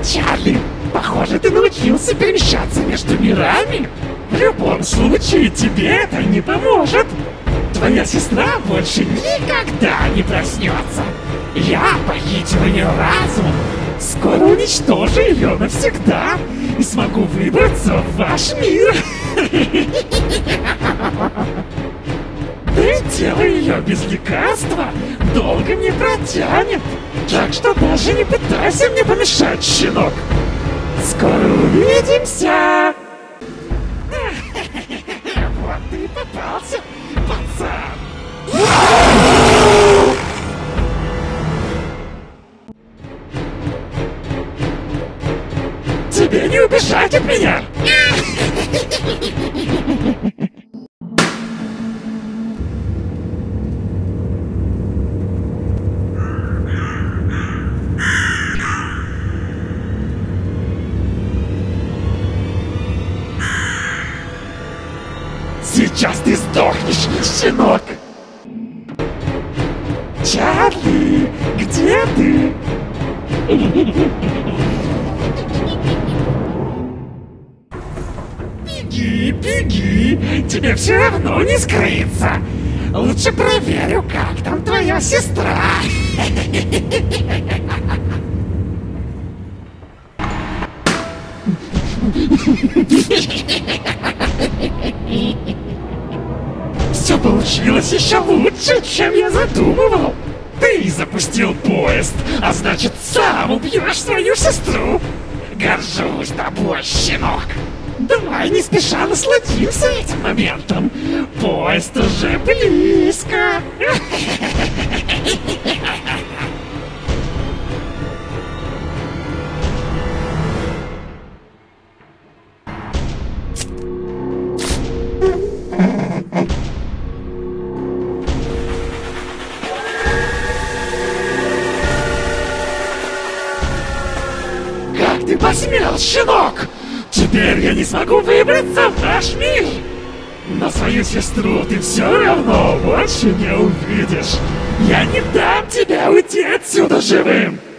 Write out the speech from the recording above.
Чарли, похоже, ты научился перемещаться между мирами. В любом случае, тебе это не поможет. Твоя сестра больше никогда не проснется. Я похитил ее разум. Скоро уничтожу ее навсегда и смогу выбраться в ваш мир. Да и тело ее без лекарства долго не протянет. Так что даже не пытайся мне помешать, щенок. Скоро увидимся. Вот ты и попался, пацан. Тебе не убежать от меня! Сейчас ты сдохнешь, щенок! Чарли, где ты? Беги, беги! Тебе все равно не скрыться! Лучше проверю, как там твоя сестра! Все получилось еще лучше, чем я задумывал! Ты запустил поезд, а значит сам убьешь свою сестру! Горжусь тобой, щенок! Давай не спеша насладимся этим моментом! Поезд уже близко! Как ты посмел, щенок? Теперь я не смогу выбраться в наш мир! Но свою сестру ты все равно больше не увидишь! Я не дам тебе уйти отсюда живым!